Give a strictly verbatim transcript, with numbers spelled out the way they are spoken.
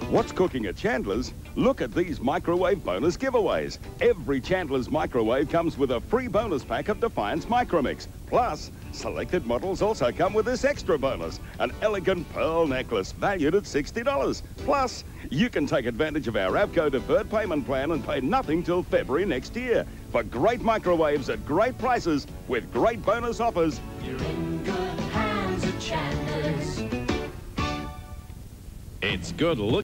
What's cooking at Chandler's? Look at these microwave bonus giveaways. Every Chandler's microwave comes with a free bonus pack of Defiance Micromix. Plus, selected models also come with this extra bonus, an elegant pearl necklace valued at sixty dollars. Plus, you can take advantage of our Avco deferred payment plan and pay nothing till February next year. For great microwaves at great prices with great bonus offers. You're in good hands at Chandler's. It's good look.